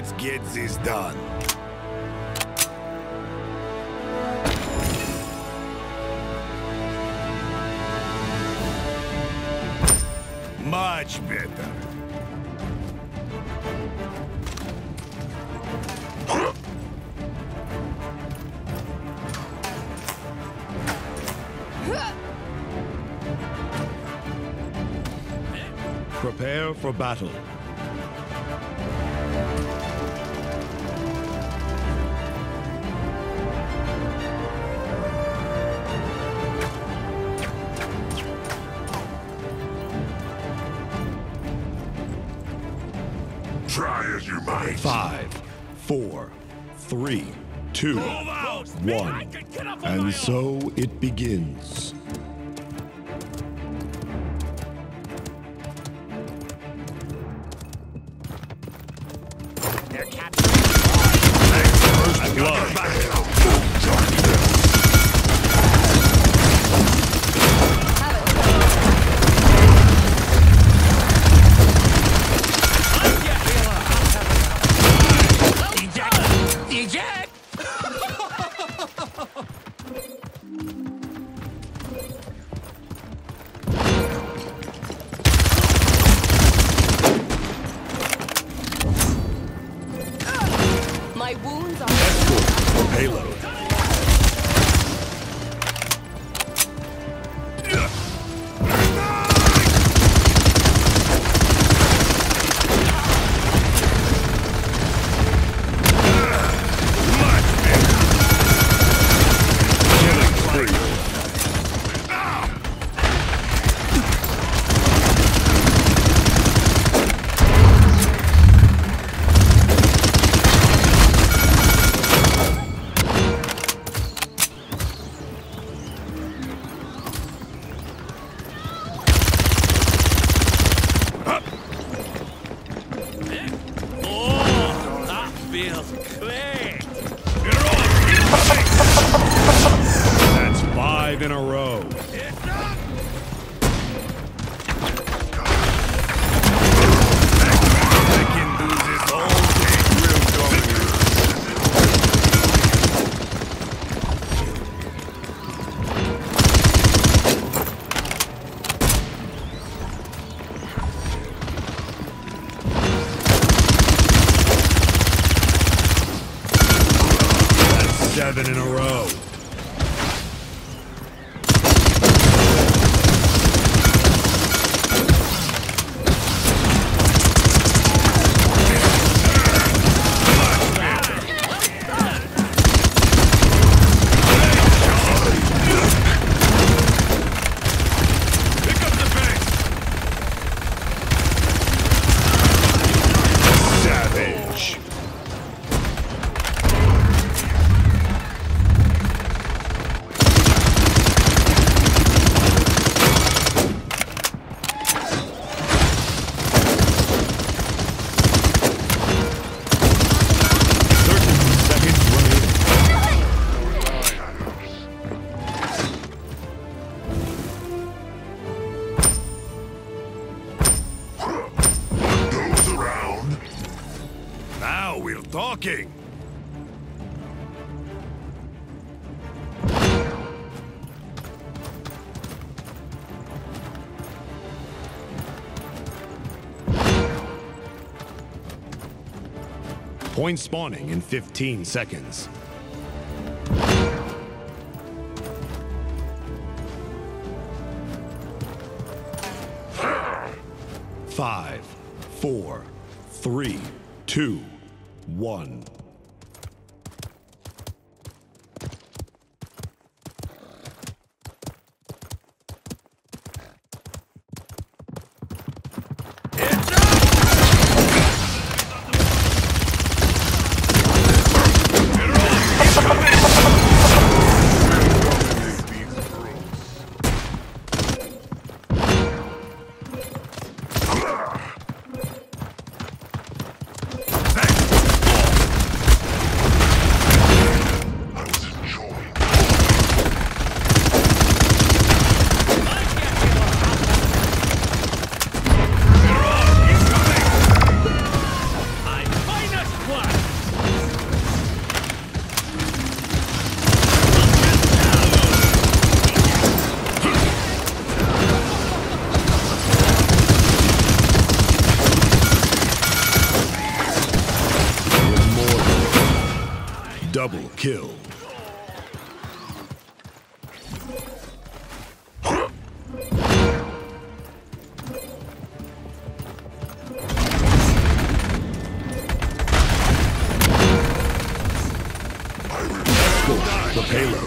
Let's get this done. Much better. Prepare for battle. Try as you might. 5, 4, 3, 2, 1. And so it begins. They're capturing. First blood. Eject! My wounds are... Escort for payload. Killing spree. Oh, that feels great. That's 5 in a row. I can do this all day real dominant. That's 7 in a row. Pick up the pace. Savage. Those around. Now we're talking. Point spawning in 15 seconds. Five, 4, 3, 2, 1. kill. The payload.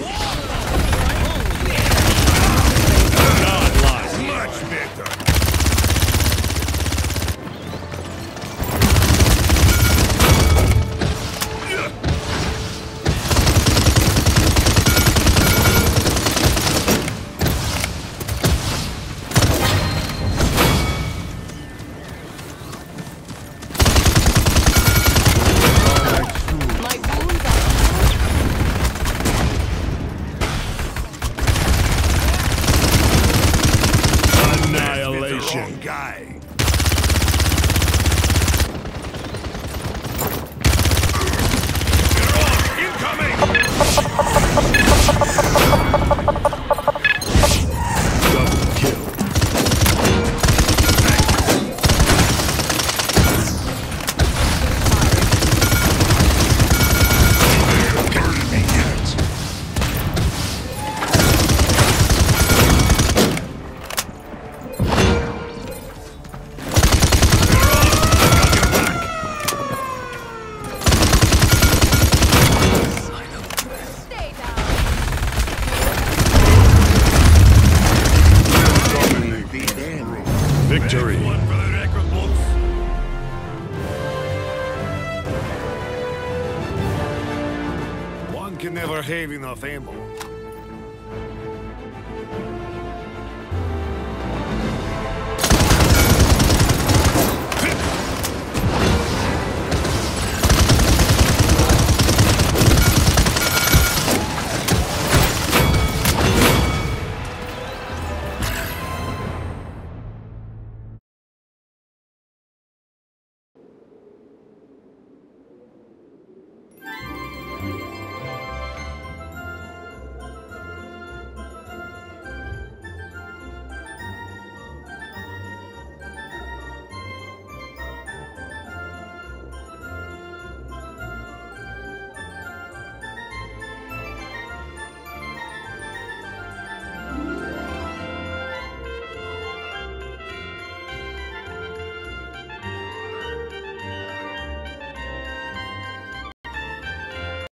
Godlike. Much better. My wounds are Annihilation. Wrong guy. Incoming! Double kill. Burn me yet. stay down. Dominate the air. Victory. One for the record books. One can never have enough ammo.